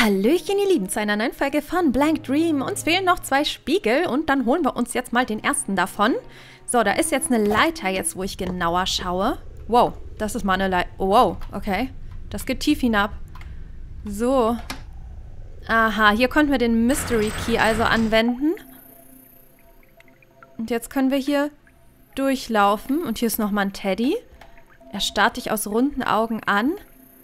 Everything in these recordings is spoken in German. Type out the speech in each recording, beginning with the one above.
Hallöchen, ihr Lieben, zu einer neuen Folge von Blank Dream. Uns fehlen noch 2 Spiegel und dann holen wir uns jetzt mal den ersten davon. So, da ist jetzt eine Leiter, jetzt wo ich genauer schaue. Wow, das ist mal eine Leiter. Oh, wow, okay. Das geht tief hinab. So. Aha, hier konnten wir den Mystery Key also anwenden. Und jetzt können wir hier durchlaufen. Und hier ist nochmal ein Teddy. Er starrt dich aus runden Augen an.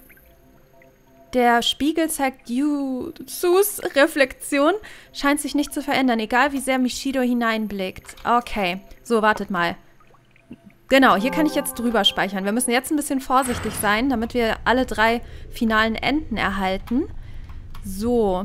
Der Spiegel zeigt Yuzus Reflexion. Scheint sich nicht zu verändern, egal wie sehr Mishido hineinblickt. Okay, so, wartet mal. Genau, hier kann ich jetzt drüber speichern. Wir müssen jetzt ein bisschen vorsichtig sein, damit wir alle 3 finalen Enden erhalten. So.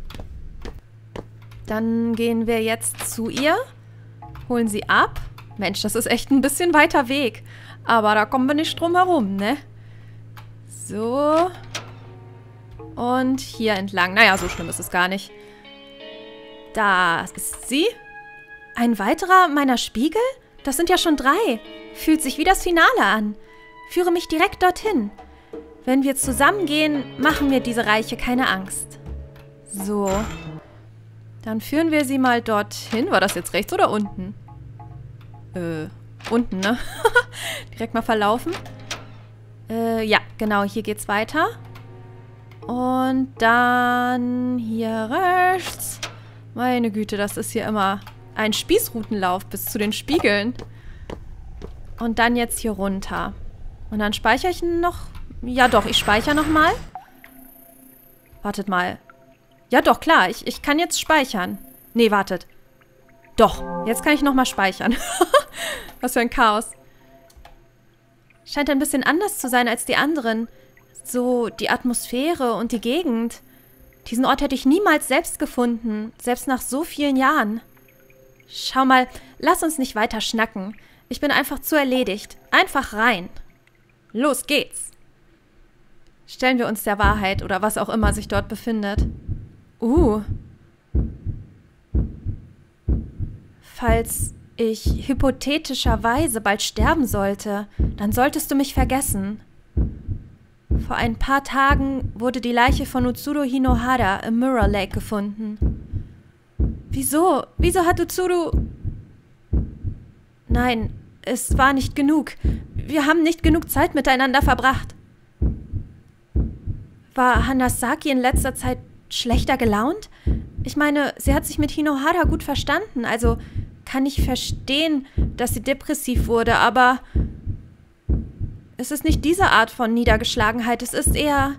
Dann gehen wir jetzt zu ihr. Holen sie ab. Mensch, das ist echt ein bisschen weiter Weg. Aber da kommen wir nicht drum herum, ne? So. Und hier entlang. Naja, so schlimm ist es gar nicht. Da ist sie. Ein weiterer meiner Spiegel? Das sind ja schon 3. Fühlt sich wie das Finale an. Führe mich direkt dorthin. Wenn wir zusammengehen, machen mir diese Reiche keine Angst. So. Dann führen wir sie mal dorthin. War das jetzt rechts oder unten? Unten, ne? Direkt mal verlaufen. Ja, genau, hier geht's weiter. Und dann hier rechts. Meine Güte, das ist hier immer ein Spießrutenlauf bis zu den Spiegeln. Und dann jetzt hier runter. Und dann speichere ich noch. Ja doch, ich speichere nochmal. Wartet mal. Ja doch, klar, ich kann jetzt speichern. Nee, wartet. Doch, jetzt kann ich nochmal speichern. Was für ein Chaos. Scheint ein bisschen anders zu sein als die anderen. So, die Atmosphäre und die Gegend. Diesen Ort hätte ich niemals selbst gefunden, selbst nach so vielen Jahren. Schau mal, lass uns nicht weiter schnacken. Ich bin einfach zu erledigt. Einfach rein. Los geht's. Stellen wir uns der Wahrheit oder was auch immer sich dort befindet. Falls ich hypothetischerweise bald sterben sollte, dann solltest du mich vergessen. Vor ein paar Tagen wurde die Leiche von Utsuro Hinohara im Mirror Lake gefunden. Wieso? Wieso hat Utsuro... Nein, es war nicht genug. Wir haben nicht genug Zeit miteinander verbracht. War Hanasaki in letzter Zeit schlechter gelaunt? Ich meine, sie hat sich mit Hinohara gut verstanden, also kann ich verstehen, dass sie depressiv wurde, aber... Es ist nicht diese Art von Niedergeschlagenheit, es ist eher...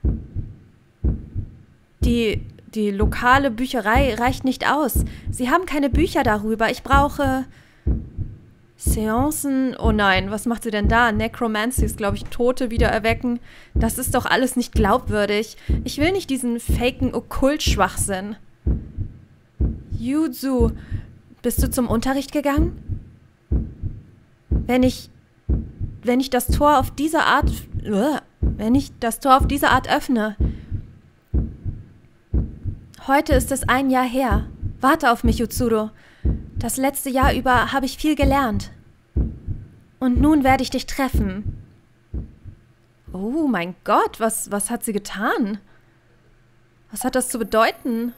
Die lokale Bücherei reicht nicht aus. Sie haben keine Bücher darüber. Ich brauche... Seancen? Oh nein, was macht sie denn da? Necromancy ist, glaube ich, Tote wieder erwecken. Das ist doch alles nicht glaubwürdig. Ich will nicht diesen faken Okkult-Schwachsinn. Yuzu, bist du zum Unterricht gegangen? Wenn ich das Tor auf diese Art öffne. Heute ist es 1 Jahr her. Warte auf mich, Utsuro. Das letzte Jahr über habe ich viel gelernt. Und nun werde ich dich treffen. Oh mein Gott, was hat sie getan? Was hat das zu bedeuten?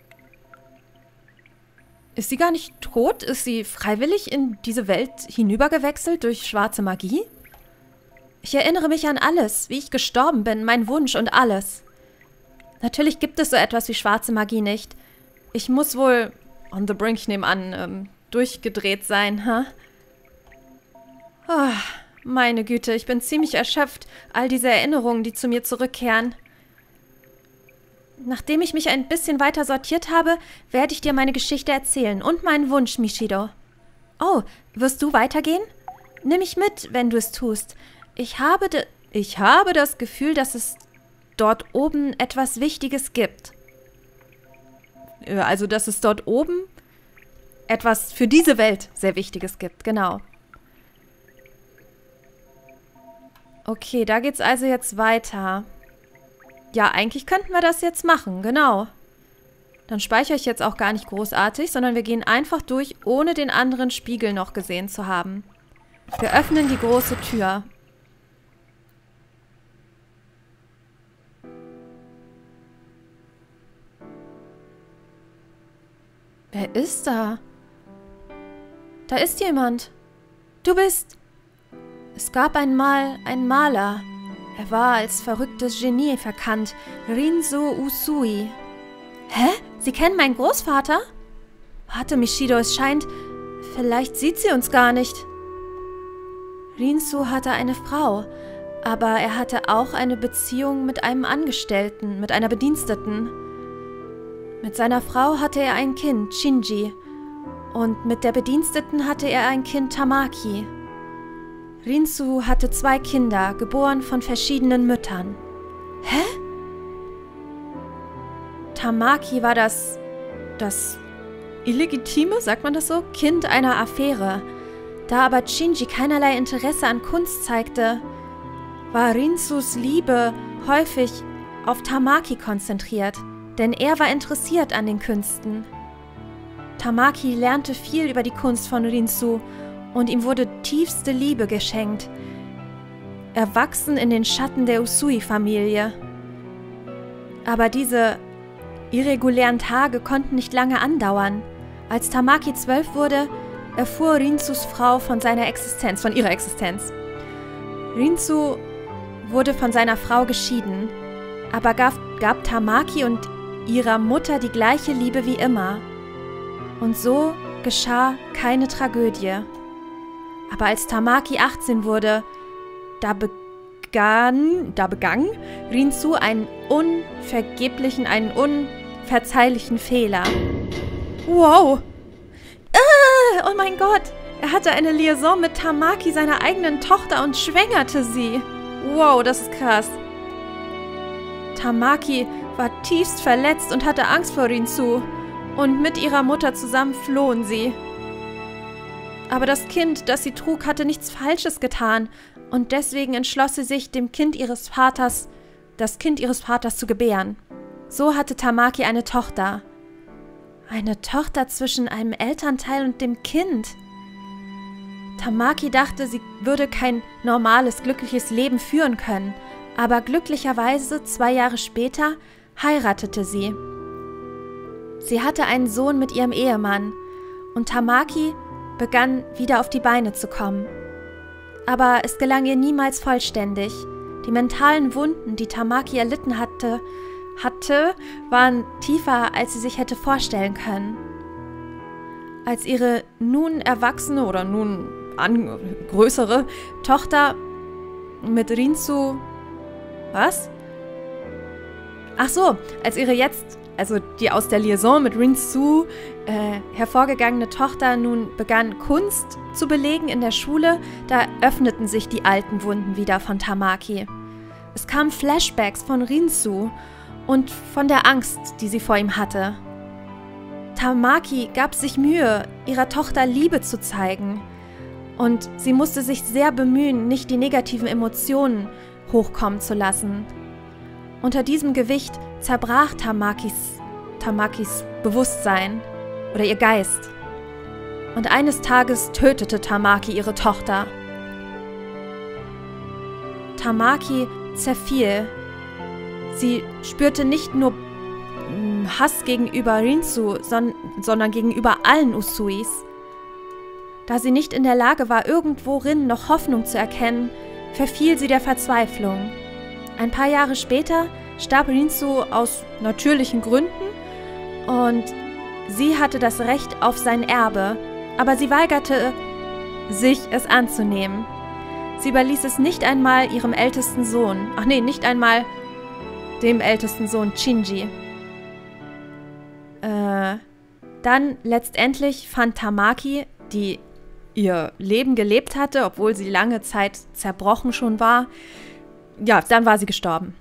Ist sie gar nicht tot? Ist sie freiwillig in diese Welt hinübergewechselt durch schwarze Magie? Ich erinnere mich an alles, wie ich gestorben bin, mein Wunsch und alles. Natürlich gibt es so etwas wie schwarze Magie nicht. Ich muss wohl, on the brink, ich nehme an, durchgedreht sein, ha? Oh, meine Güte, ich bin ziemlich erschöpft, all diese Erinnerungen, die zu mir zurückkehren. Nachdem ich mich ein bisschen weiter sortiert habe, werde ich dir meine Geschichte erzählen und meinen Wunsch, Mishido. Oh, wirst du weitergehen? Nimm mich mit, wenn du es tust. Ich habe das Gefühl, dass es dort oben etwas Wichtiges gibt. Also, dass es dort oben etwas für diese Welt sehr Wichtiges gibt, genau. Okay, da geht's also jetzt weiter. Ja, eigentlich könnten wir das jetzt machen, genau. Dann speichere ich jetzt auch gar nicht großartig, sondern wir gehen einfach durch, ohne den anderen Spiegel noch gesehen zu haben. Wir öffnen die große Tür. Wer ist da? Da ist jemand. Du bist... Es gab einmal einen Maler. Er war als verrücktes Genie verkannt. Rinso Usui. Hä? Sie kennen meinen Großvater? Warte, Mishido, es scheint... Vielleicht sieht sie uns gar nicht. Rinso hatte eine Frau, aber er hatte auch eine Beziehung mit einem Angestellten, mit einer Bediensteten. Mit seiner Frau hatte er ein Kind, Shinji, und mit der Bediensteten hatte er ein Kind, Tamaki. Rinso hatte 2 Kinder, geboren von verschiedenen Müttern. Hä? Tamaki war das illegitime, sagt man das so, Kind einer Affäre. Da aber Shinji keinerlei Interesse an Kunst zeigte, war Rinsus Liebe häufig auf Tamaki konzentriert, denn er war interessiert an den Künsten. Tamaki lernte viel über die Kunst von Rinsu und ihm wurde tiefste Liebe geschenkt, erwachsen in den Schatten der Usui-Familie. Aber diese irregulären Tage konnten nicht lange andauern. Als Tamaki 12 wurde, erfuhr Rinsus Frau von ihrer Existenz. Rinsu wurde von seiner Frau geschieden, aber gab Tamaki und ihrer Mutter die gleiche Liebe wie immer. Und so geschah keine Tragödie. Aber als Tamaki 18 wurde, da begann Rinsu einen unverzeihlichen Fehler. Wow! Oh mein Gott! Er hatte eine Liaison mit Tamaki, seiner eigenen Tochter, und schwängerte sie. Wow, das ist krass. Tamaki war tiefst verletzt und hatte Angst vor Rinsu. Und mit ihrer Mutter zusammen flohen sie. Aber das Kind, das sie trug, hatte nichts Falsches getan. Und deswegen entschloss sie sich, das Kind ihres Vaters zu gebären. So hatte Tamaki eine Tochter. Eine Tochter zwischen einem Elternteil und dem Kind. Tamaki dachte, sie würde kein normales, glückliches Leben führen können. Aber glücklicherweise 2 Jahre später heiratete sie. Sie hatte einen Sohn mit ihrem Ehemann. Und Tamaki begann wieder auf die Beine zu kommen. Aber es gelang ihr niemals vollständig. Die mentalen Wunden, die Tamaki erlitten hatte, waren tiefer, als sie sich hätte vorstellen können. Als ihre nun erwachsene oder nun größere Tochter mit Rinsu... Was? Ach so, als ihre die aus der Liaison mit Rinsu hervorgegangene Tochter nun begann, Kunst zu belegen in der Schule, da öffneten sich die alten Wunden wieder von Tamaki. Es kamen Flashbacks von Rinsu und von der Angst, die sie vor ihm hatte. Tamaki gab sich Mühe, ihrer Tochter Liebe zu zeigen. Und sie musste sich sehr bemühen, nicht die negativen Emotionen hochkommen zu lassen. Unter diesem Gewicht zerbrach Tamakis Bewusstsein oder ihr Geist. Und eines Tages tötete Tamaki ihre Tochter. Tamaki zerfiel. Sie spürte nicht nur Hass gegenüber Rinsu, sondern gegenüber allen Usuis. Da sie nicht in der Lage war, irgendworin noch Hoffnung zu erkennen, verfiel sie der Verzweiflung. Ein paar Jahre später starb Rinsu aus natürlichen Gründen und sie hatte das Recht auf sein Erbe, aber sie weigerte sich, es anzunehmen. Sie überließ es nicht einmal ihrem ältesten Sohn, nicht einmal dem ältesten Sohn Shinji. Dann letztendlich fand Tamaki, die ihr Leben gelebt hatte, obwohl sie lange Zeit zerbrochen schon war, ja, dann war sie gestorben.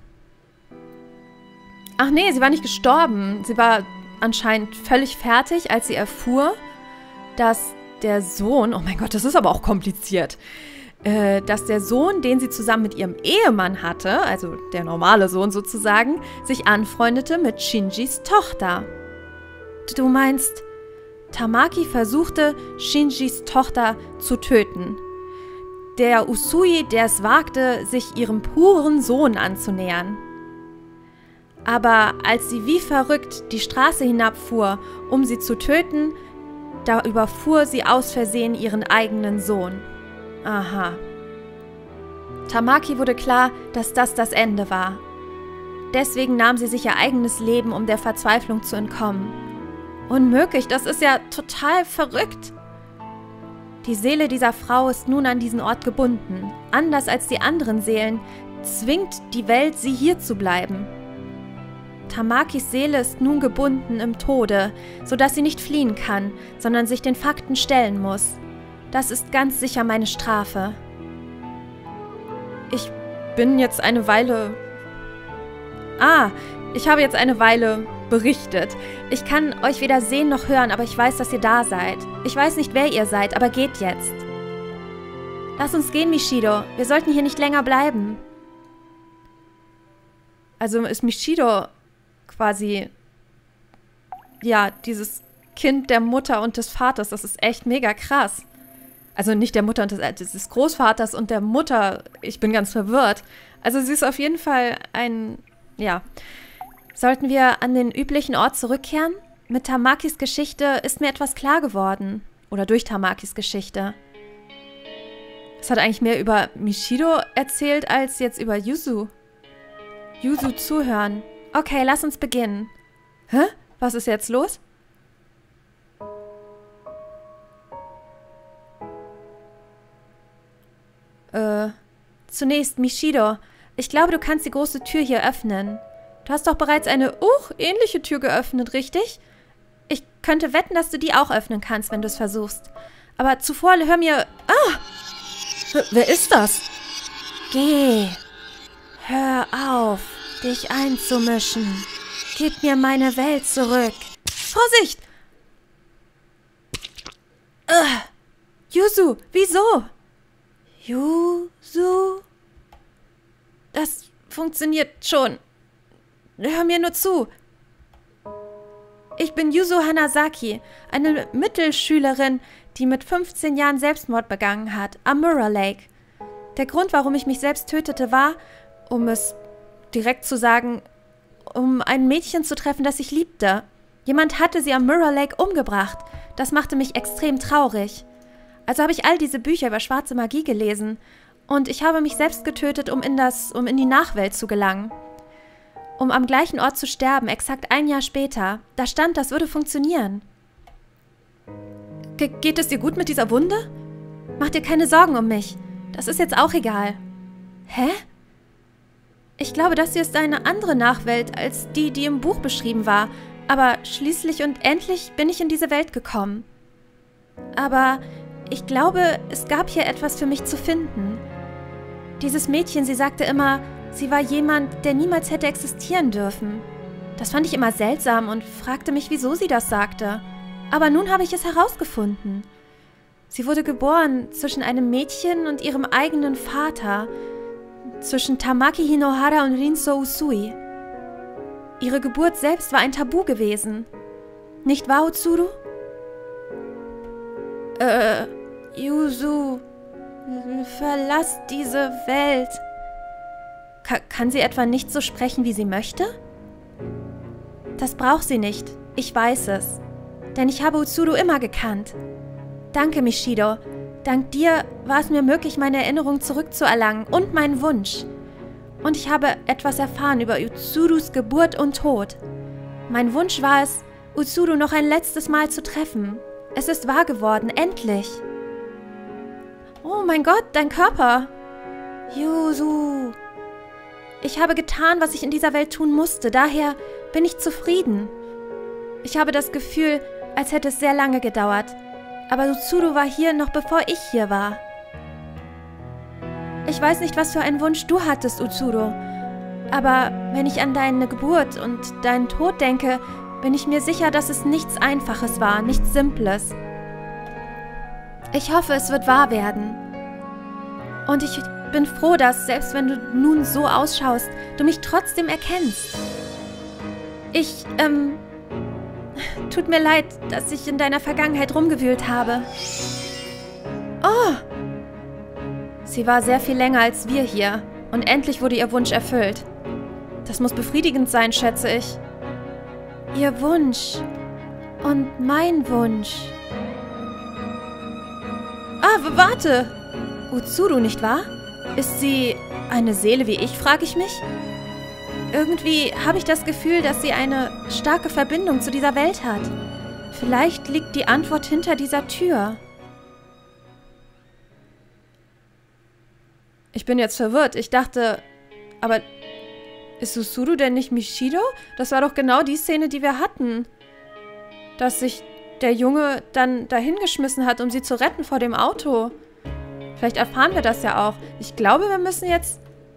Ach nee, sie war nicht gestorben. Sie war anscheinend völlig fertig, als sie erfuhr, dass der Sohn, oh mein Gott, das ist aber auch kompliziert, dass der Sohn, den sie zusammen mit ihrem Ehemann hatte, also der normale Sohn sozusagen, sich anfreundete mit Shinjis Tochter. Du meinst, Tamaki versuchte, Shinjis Tochter zu töten. Der Usui, der es wagte, sich ihrem puren Sohn anzunähern. Aber als sie wie verrückt die Straße hinabfuhr, um sie zu töten, da überfuhr sie aus Versehen ihren eigenen Sohn. Aha. Tamaki wurde klar, dass das das Ende war. Deswegen nahm sie sich ihr eigenes Leben, um der Verzweiflung zu entkommen. Unmöglich, das ist ja total verrückt. Die Seele dieser Frau ist nun an diesen Ort gebunden. Anders als die anderen Seelen zwingt die Welt, sie hier zu bleiben. Tamakis Seele ist nun gebunden im Tode, sodass sie nicht fliehen kann, sondern sich den Fakten stellen muss. Das ist ganz sicher meine Strafe. Ich bin jetzt eine Weile... ich habe jetzt eine Weile berichtet. Ich kann euch weder sehen noch hören, aber ich weiß, dass ihr da seid. Ich weiß nicht, wer ihr seid, aber geht jetzt. Lass uns gehen, Mishido. Wir sollten hier nicht länger bleiben. Also ist Mishido quasi, ja, dieses Kind der Mutter und des Vaters. Das ist echt mega krass. Also nicht der Mutter und des Großvaters und der Mutter. Ich bin ganz verwirrt. Also sie ist auf jeden Fall ein, ja. Sollten wir an den üblichen Ort zurückkehren? Mit Tamakis Geschichte ist mir etwas klar geworden. Oder durch Tamakis Geschichte. Es hat eigentlich mehr über Mishido erzählt, als jetzt über Yuzu. Yuzu zuhören. Okay, lass uns beginnen. Hä? Was ist jetzt los? Zunächst, Mishido. Ich glaube, du kannst die große Tür hier öffnen. Du hast doch bereits eine, ähnliche Tür geöffnet, richtig? Ich könnte wetten, dass du die auch öffnen kannst, wenn du es versuchst. Aber zuvor, hör mir... Wer ist das? Geh. Hör auf, dich einzumischen. Gib mir meine Welt zurück. Vorsicht! Yuzu, wieso? Yuzu? Das funktioniert schon. Hör mir nur zu. Ich bin Yuzu Hanazaki, eine Mittelschülerin, die mit 15 Jahren Selbstmord begangen hat, am Mirror Lake. Der Grund, warum ich mich selbst tötete, war, um es direkt zu sagen, um ein Mädchen zu treffen, das ich liebte. Jemand hatte sie am Mirror Lake umgebracht. Das machte mich extrem traurig. Also habe ich all diese Bücher über schwarze Magie gelesen und ich habe mich selbst getötet, um in die Nachwelt zu gelangen. Um am gleichen Ort zu sterben, exakt ein Jahr später. Da stand, das würde funktionieren. Geht es dir gut mit dieser Wunde? Mach dir keine Sorgen um mich. Das ist jetzt auch egal. Hä? Ich glaube, das hier ist eine andere Nachwelt als die, die im Buch beschrieben war. Aber schließlich und endlich bin ich in diese Welt gekommen. Aber ich glaube, es gab hier etwas für mich zu finden. Dieses Mädchen, sie sagte immer, sie war jemand, der niemals hätte existieren dürfen. Das fand ich immer seltsam und fragte mich, wieso sie das sagte. Aber nun habe ich es herausgefunden. Sie wurde geboren zwischen einem Mädchen und ihrem eigenen Vater, zwischen Tamaki Hinohara und Rinso Usui. Ihre Geburt selbst war ein Tabu gewesen. Nicht wahr, Utsuru? Yuzu, verlass diese Welt. Kann sie etwa nicht so sprechen, wie sie möchte? Das braucht sie nicht. Ich weiß es. Denn ich habe Utsuru immer gekannt. Danke, Mishido. Dank dir war es mir möglich, meine Erinnerung zurückzuerlangen und meinen Wunsch. Und ich habe etwas erfahren über Utsurus Geburt und Tod. Mein Wunsch war es, Utsuru noch ein letztes Mal zu treffen. Es ist wahr geworden, endlich. Oh mein Gott, dein Körper. Yuzu. Ich habe getan, was ich in dieser Welt tun musste, daher bin ich zufrieden. Ich habe das Gefühl, als hätte es sehr lange gedauert. Aber Utsuru war hier, noch bevor ich hier war. Ich weiß nicht, was für einen Wunsch du hattest, Utsuru. Aber wenn ich an deine Geburt und deinen Tod denke, bin ich mir sicher, dass es nichts Einfaches war, nichts Simples. Ich hoffe, es wird wahr werden. Und ich bin froh, dass, selbst wenn du nun so ausschaust, du mich trotzdem erkennst. Tut mir leid, dass ich in deiner Vergangenheit rumgewühlt habe. Oh! Sie war sehr viel länger als wir hier und endlich wurde ihr Wunsch erfüllt. Das muss befriedigend sein, schätze ich. Ihr Wunsch. Und mein Wunsch. Ah, warte! Utsuru, nicht wahr? Ist sie eine Seele wie ich, frage ich mich? Irgendwie habe ich das Gefühl, dass sie eine starke Verbindung zu dieser Welt hat. Vielleicht liegt die Antwort hinter dieser Tür. Ich bin jetzt verwirrt. Ich dachte, aber ist Utsuru denn nicht Mishido? Das war doch genau die Szene, die wir hatten. Dass sich der Junge dann dahingeschmissen hat, um sie zu retten vor dem Auto. Vielleicht erfahren wir das ja auch. Ich glaube, wir müssen jetzt...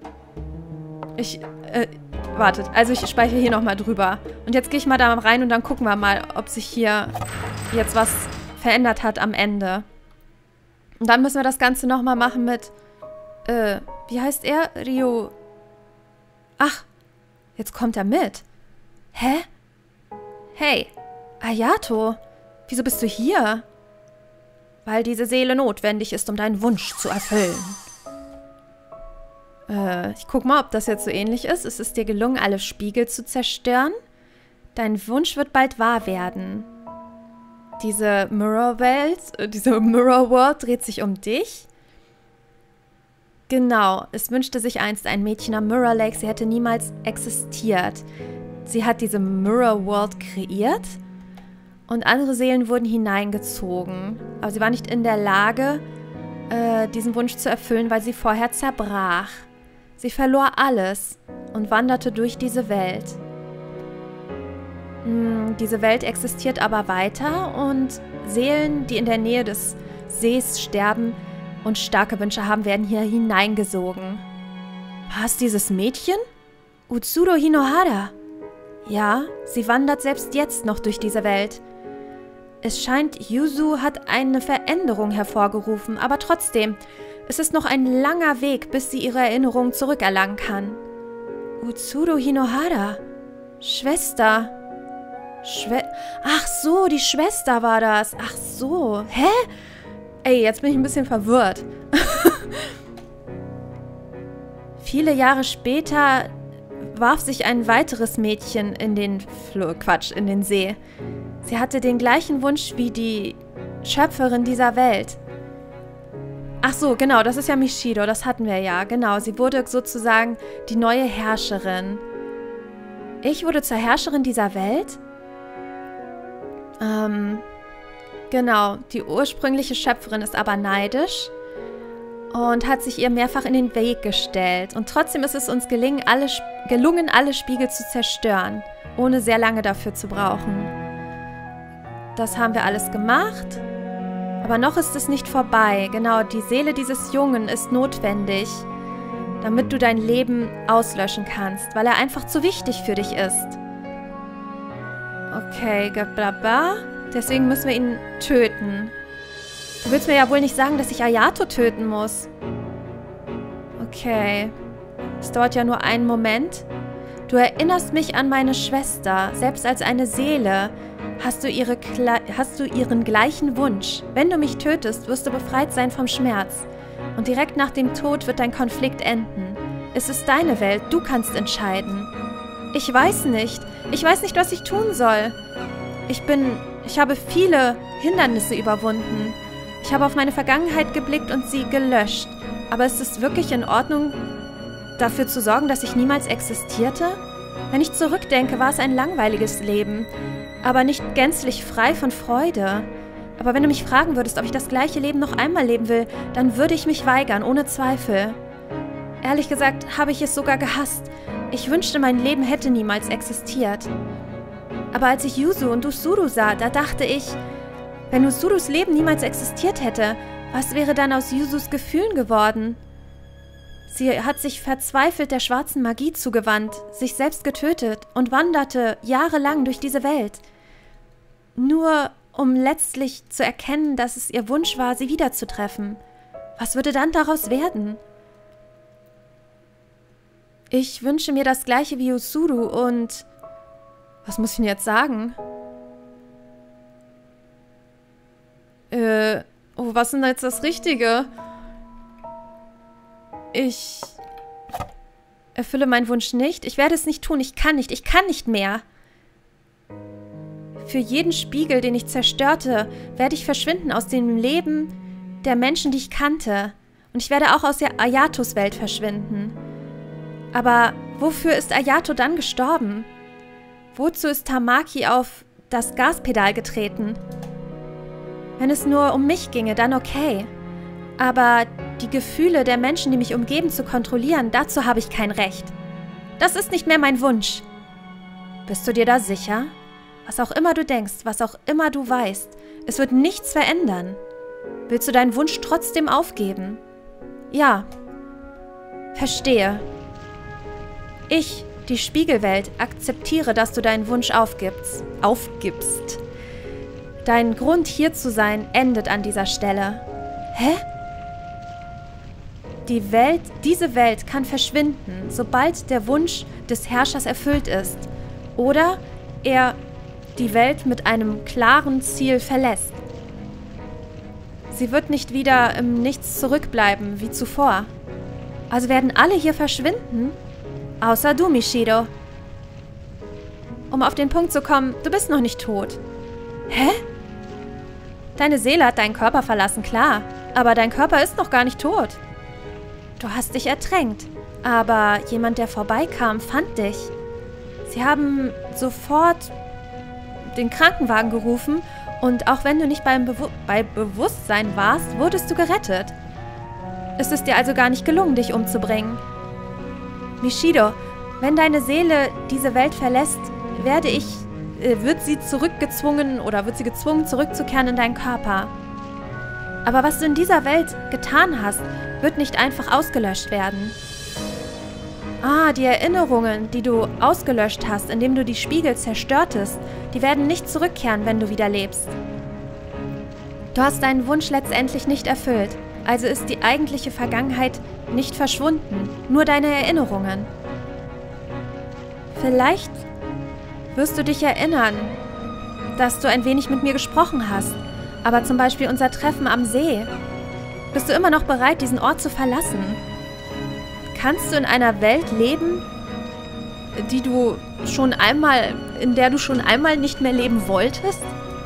wartet. Also ich speichere hier nochmal drüber. Und jetzt gehe ich mal da rein und dann gucken wir mal, ob sich hier jetzt was verändert hat am Ende. Und dann müssen wir das Ganze nochmal machen mit... wie heißt er? Ryo... Ach, jetzt kommt er mit. Hä? Hey, Ayato, wieso bist du hier? Weil diese Seele notwendig ist, um deinen Wunsch zu erfüllen. Ich guck mal, ob das jetzt so ähnlich ist. Es ist dir gelungen, alle Spiegel zu zerstören. Dein Wunsch wird bald wahr werden. Diese Mirror World dreht sich um dich. Genau, es wünschte sich einst ein Mädchen am Mirror Lake, sie hätte niemals existiert. Sie hat diese Mirror World kreiert und andere Seelen wurden hineingezogen. Aber sie war nicht in der Lage, diesen Wunsch zu erfüllen, weil sie vorher zerbrach. Sie verlor alles und wanderte durch diese Welt. Diese Welt existiert aber weiter und Seelen, die in der Nähe des Sees sterben, und starke Wünsche haben, werden hier hineingesogen. War es dieses Mädchen? Utsuro Hinohara. Ja, sie wandert selbst jetzt noch durch diese Welt. Es scheint, Yuzu hat eine Veränderung hervorgerufen, aber trotzdem, es ist noch ein langer Weg, bis sie ihre Erinnerung zurückerlangen kann. Utsuro Hinohara. Schwester. Ach so, die Schwester war das. Ach so. Hä? Ey, jetzt bin ich ein bisschen verwirrt. Viele Jahre später warf sich ein weiteres Mädchen in den See. Sie hatte den gleichen Wunsch wie die Schöpferin dieser Welt. Ach so, genau, das ist ja Mishido, das hatten wir ja. Genau, sie wurde sozusagen die neue Herrscherin. Ich wurde zur Herrscherin dieser Welt? Genau, die ursprüngliche Schöpferin ist aber neidisch und hat sich ihr mehrfach in den Weg gestellt. Und trotzdem ist es uns gelungen, alle Spiegel zu zerstören, ohne sehr lange dafür zu brauchen. Das haben wir alles gemacht, aber noch ist es nicht vorbei. Genau, die Seele dieses Jungen ist notwendig, damit du dein Leben auslöschen kannst, weil er einfach zu wichtig für dich ist. Okay, blablabla. Deswegen müssen wir ihn töten. Du willst mir ja wohl nicht sagen, dass ich Ayato töten muss. Okay. Es dauert ja nur einen Moment. Du erinnerst mich an meine Schwester. Selbst als eine Seele hast du ihren gleichen Wunsch. Wenn du mich tötest, wirst du befreit sein vom Schmerz. Und direkt nach dem Tod wird dein Konflikt enden. Es ist deine Welt. Du kannst entscheiden. Ich weiß nicht. Ich weiß nicht, was ich tun soll. Ich habe viele Hindernisse überwunden. Ich habe auf meine Vergangenheit geblickt und sie gelöscht. Aber ist es wirklich in Ordnung, dafür zu sorgen, dass ich niemals existierte? Wenn ich zurückdenke, war es ein langweiliges Leben, aber nicht gänzlich frei von Freude. Aber wenn du mich fragen würdest, ob ich das gleiche Leben noch einmal leben will, dann würde ich mich weigern, ohne Zweifel. Ehrlich gesagt habe ich es sogar gehasst. Ich wünschte, mein Leben hätte niemals existiert. Aber als ich Yuzu und Utsuru sah, da dachte ich, wenn Utsurus Leben niemals existiert hätte, was wäre dann aus Yuzus Gefühlen geworden? Sie hat sich verzweifelt der schwarzen Magie zugewandt, sich selbst getötet und wanderte jahrelang durch diese Welt. Nur um letztlich zu erkennen, dass es ihr Wunsch war, sie wiederzutreffen. Was würde dann daraus werden? Ich wünsche mir das gleiche wie Utsuru und... Was muss ich denn jetzt sagen? Oh, was ist denn jetzt das Richtige? Erfülle meinen Wunsch nicht. Ich werde es nicht tun. Ich kann nicht mehr. Für jeden Spiegel, den ich zerstörte, werde ich verschwinden aus dem Leben der Menschen, die ich kannte. Und ich werde auch aus der Ayatos Welt verschwinden. Aber wofür ist Ayato dann gestorben? Wozu ist Tamaki auf das Gaspedal getreten? Wenn es nur um mich ginge, dann okay. Aber die Gefühle der Menschen, die mich umgeben, zu kontrollieren, dazu habe ich kein Recht. Das ist nicht mehr mein Wunsch. Bist du dir da sicher? Was auch immer du denkst, was auch immer du weißt, es wird nichts verändern. Willst du deinen Wunsch trotzdem aufgeben? Ja. Verstehe. Ich, die Spiegelwelt, akzeptiere, dass du deinen Wunsch aufgibst. Dein Grund, hier zu sein, endet an dieser Stelle. Hä? Diese Welt kann verschwinden, sobald der Wunsch des Herrschers erfüllt ist. Oder er die Welt mit einem klaren Ziel verlässt. Sie wird nicht wieder im Nichts zurückbleiben, wie zuvor. Also werden alle hier verschwinden? Außer du, Mishido. Um auf den Punkt zu kommen, du bist noch nicht tot. Hä? Deine Seele hat deinen Körper verlassen, klar. Aber dein Körper ist noch gar nicht tot. Du hast dich ertränkt. Aber jemand, der vorbeikam, fand dich. Sie haben sofort den Krankenwagen gerufen und auch wenn du nicht bei Bewusstsein warst, wurdest du gerettet. Es ist dir also gar nicht gelungen, dich umzubringen. Mishido, wenn deine Seele diese Welt verlässt, wird sie gezwungen, zurückzukehren in deinen Körper. Aber was du in dieser Welt getan hast, wird nicht einfach ausgelöscht werden. Die Erinnerungen, die du ausgelöscht hast, indem du die Spiegel zerstörtest, die werden nicht zurückkehren, wenn du wieder lebst. Du hast deinen Wunsch letztendlich nicht erfüllt, also ist die eigentliche Vergangenheit nicht verschwunden, nur deine Erinnerungen. Vielleicht wirst du dich erinnern, dass du ein wenig mit mir gesprochen hast, aber zum Beispiel unser Treffen am See. Bist du immer noch bereit, diesen Ort zu verlassen? Kannst du in einer Welt leben, in der du schon einmal nicht mehr leben wolltest?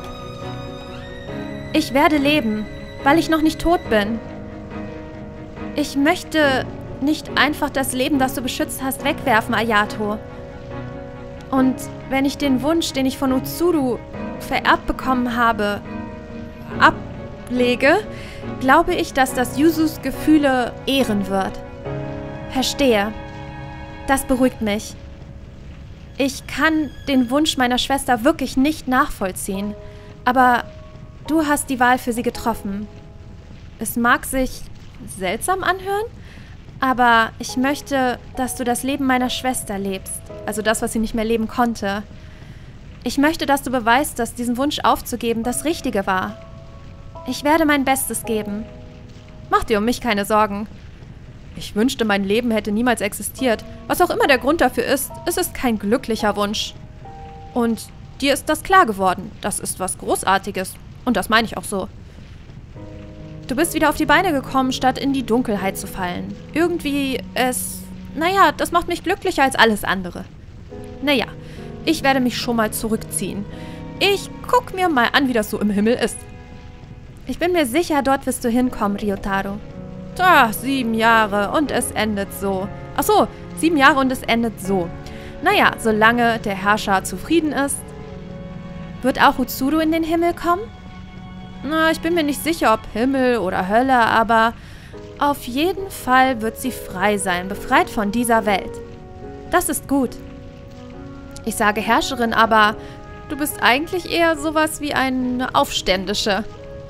Ich werde leben, weil ich noch nicht tot bin. Ich möchte nicht einfach das Leben, das du beschützt hast, wegwerfen, Ayato. Und wenn ich den Wunsch, den ich von Utsuru vererbt bekommen habe, ablege, glaube ich, dass das Yuzus Gefühle ehren wird. Verstehe. Das beruhigt mich. Ich kann den Wunsch meiner Schwester wirklich nicht nachvollziehen, aber du hast die Wahl für sie getroffen. Es mag sich seltsam anhören, aber ich möchte, dass du das Leben meiner Schwester lebst, also das, was sie nicht mehr leben konnte. Ich möchte, dass du beweist, dass diesen Wunsch aufzugeben das Richtige war. Ich werde mein Bestes geben. Mach dir um mich keine Sorgen. Ich wünschte, mein Leben hätte niemals existiert. Was auch immer der Grund dafür ist, es ist kein glücklicher Wunsch. Und dir ist das klar geworden. Das ist was Großartiges. Und das meine ich auch so. Du bist wieder auf die Beine gekommen, statt in die Dunkelheit zu fallen. Irgendwie das macht mich glücklicher als alles andere. Naja, ich werde mich schon mal zurückziehen. Ich guck mir mal an, wie das so im Himmel ist. Ich bin mir sicher, dort wirst du hinkommen, Ryotaro. 7 Jahre und es endet so. Ach so, 7 Jahre und es endet so. Naja, solange der Herrscher zufrieden ist. Wird auch Utsuru in den Himmel kommen? Ich bin mir nicht sicher, ob Himmel oder Hölle, aber auf jeden Fall wird sie frei sein, befreit von dieser Welt. Das ist gut. Ich sage Herrscherin, aber du bist eigentlich eher sowas wie eine Aufständische.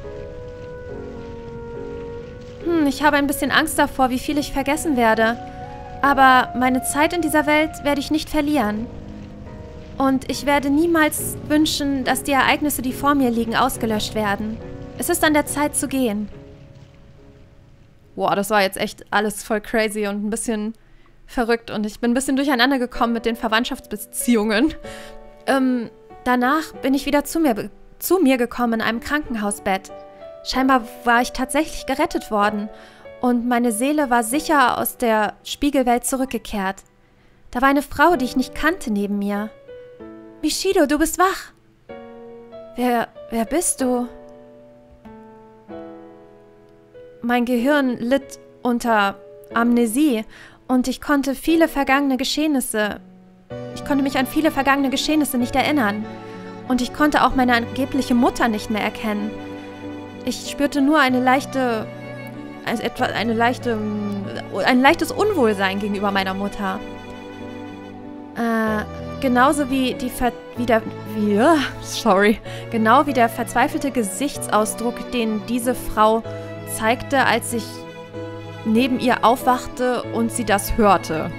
Ich habe ein bisschen Angst davor, wie viel ich vergessen werde. Aber meine Zeit in dieser Welt werde ich nicht verlieren. Und ich werde niemals wünschen, dass die Ereignisse, die vor mir liegen, ausgelöscht werden. Es ist an der Zeit zu gehen. Boah, das war jetzt echt alles voll crazy und ein bisschen verrückt. Und ich bin ein bisschen durcheinander gekommen mit den Verwandtschaftsbeziehungen. Danach bin ich wieder zu mir gekommen in einem Krankenhausbett. Scheinbar war ich tatsächlich gerettet worden und meine Seele war sicher aus der Spiegelwelt zurückgekehrt. Da war eine Frau, die ich nicht kannte, neben mir. Mishido, du bist wach. Wer bist du? Mein Gehirn litt unter Amnesie und ich konnte mich an viele vergangene Geschehnisse nicht erinnern. Und ich konnte auch meine angebliche Mutter nicht mehr erkennen. Ich spürte nur ein leichtes Unwohlsein gegenüber meiner Mutter. Genau wie der verzweifelte Gesichtsausdruck, den diese Frau zeigte, als ich neben ihr aufwachte und sie das hörte.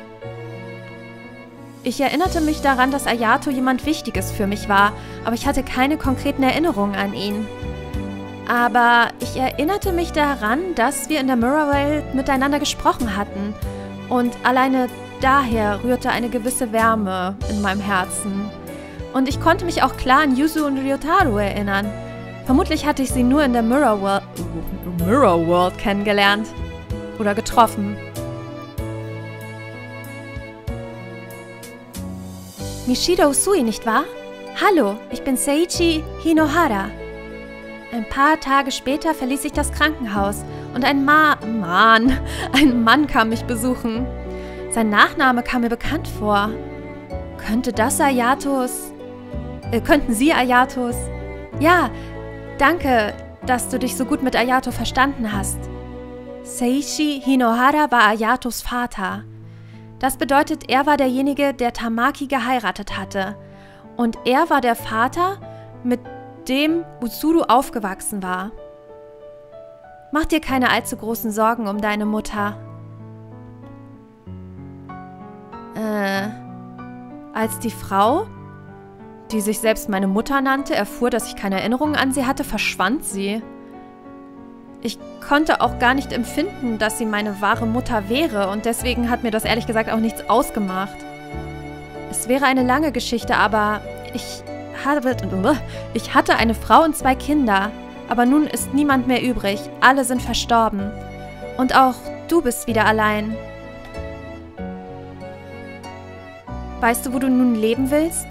Ich erinnerte mich daran, dass Ayato jemand Wichtiges für mich war, aber ich hatte keine konkreten Erinnerungen an ihn. Aber ich erinnerte mich daran, dass wir in der Mirror-Welt miteinander gesprochen hatten. Und alleine daher rührte eine gewisse Wärme in meinem Herzen. Und ich konnte mich auch klar an Yuzu und Ryotaro erinnern. Vermutlich hatte ich sie nur in der Mirror World kennengelernt. Oder getroffen. Mishido Usui, nicht wahr? Hallo, ich bin Seiichi Hinohara. Ein paar Tage später verließ ich das Krankenhaus und ein Mann kam mich besuchen. Sein Nachname kam mir bekannt vor. Könnten Sie Ayatos? Ja, danke, dass du dich so gut mit Ayato verstanden hast. Seiichi Hinohara war Ayatos Vater. Das bedeutet, er war derjenige, der Tamaki geheiratet hatte. Und er war der Vater, mit dem Utsuru aufgewachsen war. Mach dir keine allzu großen Sorgen um deine Mutter. Als die Frau, die sich selbst meine Mutter nannte, erfuhr, dass ich keine Erinnerungen an sie hatte, verschwand sie. Ich konnte auch gar nicht empfinden, dass sie meine wahre Mutter wäre und deswegen hat mir das ehrlich gesagt auch nichts ausgemacht. Es wäre eine lange Geschichte, aber ich hatte eine Frau und 2 Kinder, aber nun ist niemand mehr übrig. Alle sind verstorben. Und auch du bist wieder allein. Weißt du, wo du nun leben willst?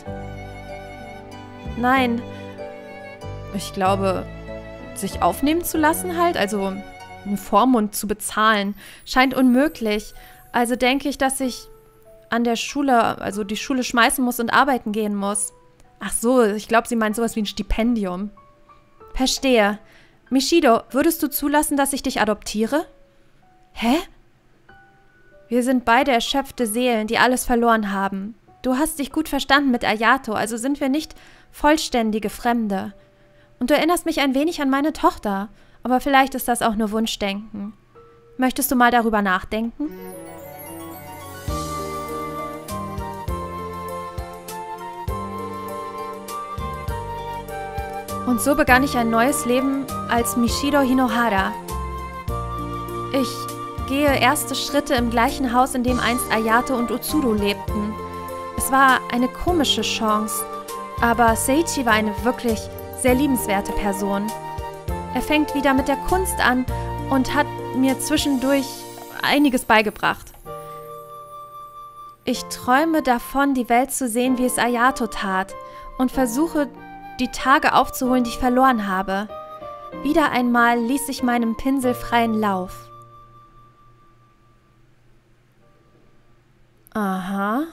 Nein. Ich glaube, sich aufnehmen zu lassen halt, also einen Vormund zu bezahlen, scheint unmöglich. Also denke ich, dass ich an der Schule, also die Schule schmeißen muss und arbeiten gehen muss. Ach so, ich glaube, sie meint sowas wie ein Stipendium. Verstehe. Mishido, würdest du zulassen, dass ich dich adoptiere? Hä? Wir sind beide erschöpfte Seelen, die alles verloren haben. Du hast dich gut verstanden mit Ayato, also sind wir nicht vollständige Fremde. Und du erinnerst mich ein wenig an meine Tochter, aber vielleicht ist das auch nur Wunschdenken. Möchtest du mal darüber nachdenken? Und so begann ich ein neues Leben als Mishido Hinohara. Ich gehe erste Schritte im gleichen Haus, in dem einst Ayato und Utsuru lebten. Es war eine komische Chance, aber Seiichi war eine wirklich sehr liebenswerte Person. Er fängt wieder mit der Kunst an und hat mir zwischendurch einiges beigebracht. Ich träume davon, die Welt zu sehen, wie es Ayato tat, und versuche, die Tage aufzuholen, die ich verloren habe. Wieder einmal ließ ich meinem Pinsel freien Lauf. Aha.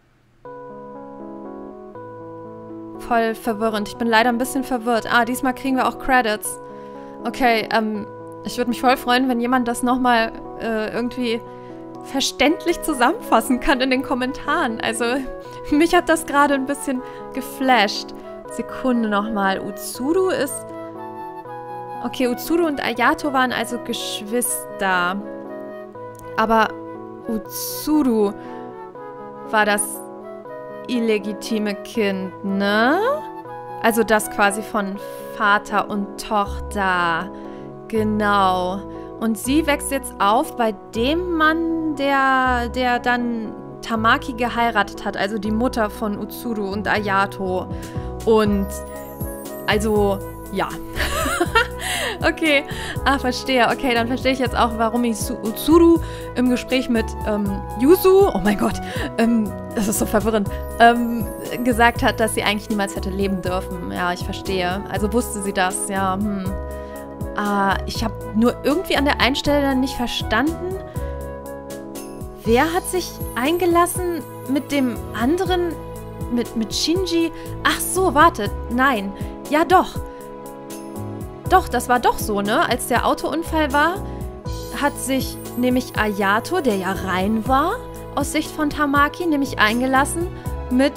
Voll verwirrend. Ich bin leider ein bisschen verwirrt. Diesmal kriegen wir auch Credits. Okay, ich würde mich voll freuen, wenn jemand das nochmal irgendwie verständlich zusammenfassen kann in den Kommentaren. Also, mich hat das gerade ein bisschen geflasht. Sekunde nochmal. Utsuru ist... Okay, Utsuru und Ayato waren also Geschwister. Aber Utsuru war das illegitime Kind, ne? Also das quasi von Vater und Tochter. Genau. Und sie wächst jetzt auf bei dem Mann, der dann Tamaki geheiratet hat. Also die Mutter von Utsuru und Ayato. Und also, ja. Okay, verstehe. Okay, dann verstehe ich jetzt auch, warum Utsuru im Gespräch mit Yuzu, oh mein Gott, das ist so verwirrend, gesagt hat, dass sie eigentlich niemals hätte leben dürfen. Ja, ich verstehe. Also wusste sie das, ja. Ich habe nur irgendwie an der einen Stelle dann nicht verstanden, wer hat sich eingelassen mit dem anderen, mit Shinji? Ach so, warte, nein. Ja, doch. Doch, das war doch so, ne? Als der Autounfall war, hat sich nämlich Ayato, der ja rein war, aus Sicht von Tamaki, nämlich eingelassen mit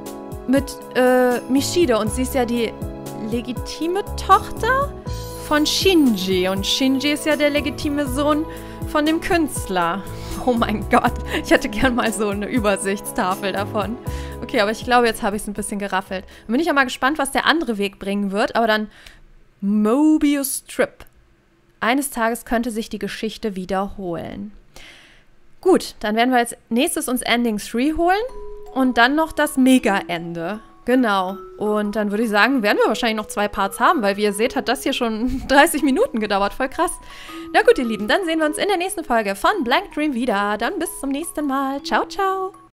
Mishida. Und sie ist ja die legitime Tochter von Shinji. Und Shinji ist ja der legitime Sohn von dem Künstler. Oh mein Gott, ich hätte gern mal so eine Übersichtstafel davon. Okay, aber ich glaube, jetzt habe ich es ein bisschen geraffelt. Dann bin ich ja mal gespannt, was der andere Weg bringen wird. Aber dann Mobius Trip. Eines Tages könnte sich die Geschichte wiederholen. Gut, dann werden wir als nächstes uns Ending 3 holen und dann noch das Mega-Ende. Genau. Und dann würde ich sagen, werden wir wahrscheinlich noch 2 Parts haben, weil wie ihr seht, hat das hier schon 30 Minuten gedauert. Voll krass. Na gut, ihr Lieben, dann sehen wir uns in der nächsten Folge von Blank Dream wieder. Dann bis zum nächsten Mal. Ciao, ciao.